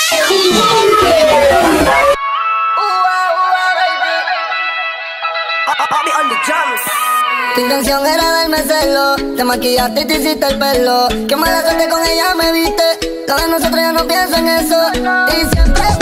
Tu intención era darme celo, te maquillaste y te hiciste el pelo. Qué mala suerte con ella me viste. Todos nosotros ya no pienso en eso. Y siempre